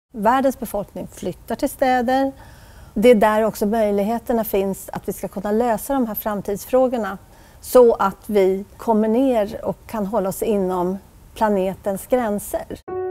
Världens befolkning flyttar till städer. Det är där också möjligheterna finns att vi ska kunna lösa de här framtidsfrågorna så att vi kommer ner och kan hålla oss inom planetens gränser.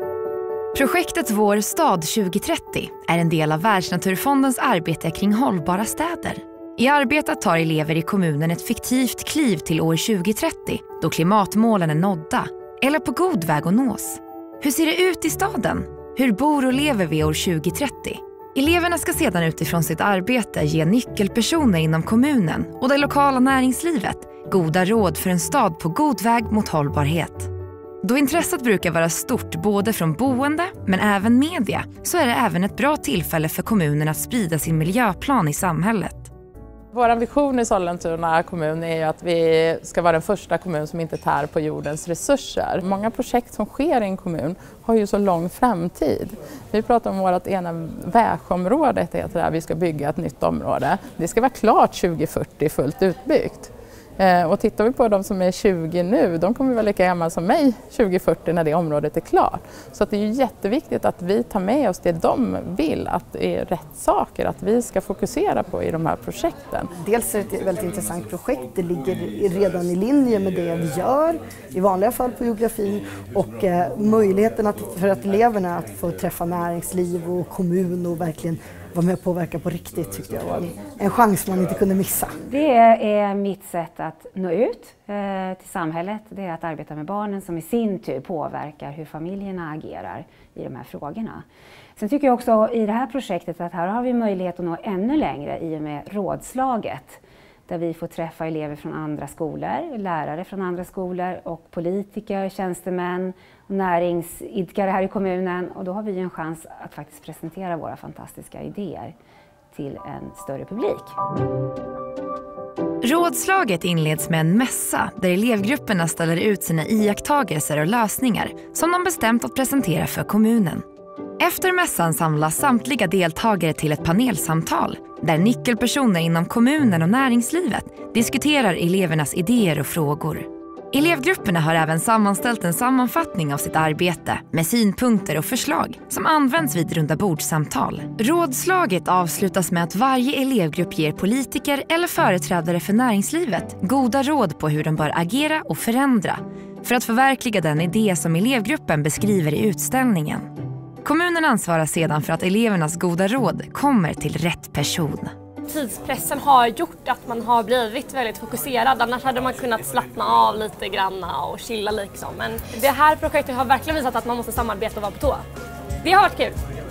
Projektet Vår stad 2030 är en del av Världsnaturfondens arbete kring hållbara städer. I arbetet tar elever i kommunen ett fiktivt kliv till år 2030 då klimatmålen är nådda eller på god väg att nås. Hur ser det ut i staden? Hur bor och lever vi år 2030? Eleverna ska sedan utifrån sitt arbete ge nyckelpersoner inom kommunen och det lokala näringslivet goda råd för en stad på god väg mot hållbarhet. Då intresset brukar vara stort både från boende men även media så är det även ett bra tillfälle för kommunen att sprida sin miljöplan i samhället. Vår vision i Sollentuna kommun är ju att vi ska vara den första kommun som inte tär på jordens resurser. Många projekt som sker i en kommun har ju så lång framtid. Vi pratar om vårt ena vägområde, heter det, vi ska bygga ett nytt område. Det ska vara klart 2040 fullt utbyggt. Och tittar vi på de som är 20 nu, de kommer vara lika gamla som mig 2040 när det området är klart. Så att det är ju jätteviktigt att vi tar med oss det de vill, att det är rätt saker, att vi ska fokusera på i de här projekten. Dels är det ett väldigt intressant projekt, det ligger redan i linje med det vi gör, i vanliga fall på geografin, och möjligheten för att eleverna att få träffa näringsliv och kommun och verkligen vara med och påverka på riktigt tyckte jag var en chans man inte kunde missa. Det är mitt sätt att nå ut till samhället. Det är att arbeta med barnen som i sin tur påverkar hur familjerna agerar i de här frågorna. Sen tycker jag också i det här projektet att här har vi möjlighet att nå ännu längre i och med rådslaget. Där vi får träffa elever från andra skolor, lärare från andra skolor och politiker, tjänstemän och näringsidkare här i kommunen. Och då har vi en chans att faktiskt presentera våra fantastiska idéer till en större publik. Rådslaget inleds med en mässa där elevgrupperna ställer ut sina iakttagelser och lösningar som de bestämt att presentera för kommunen. Efter mässan samlas samtliga deltagare till ett panelsamtal där nyckelpersoner inom kommunen och näringslivet diskuterar elevernas idéer och frågor. Elevgrupperna har även sammanställt en sammanfattning av sitt arbete med synpunkter och förslag som används vid rundabordssamtal. Rådslaget avslutas med att varje elevgrupp ger politiker eller företrädare för näringslivet goda råd på hur de bör agera och förändra för att förverkliga den idé som elevgruppen beskriver i utställningen. Kommunen ansvarar sedan för att elevernas goda råd kommer till rätt person. Tidspressen har gjort att man har blivit väldigt fokuserad, annars hade man kunnat slappna av lite granna och chilla liksom. Men det här projektet har verkligen visat att man måste samarbeta och vara på tå. Det har varit kul!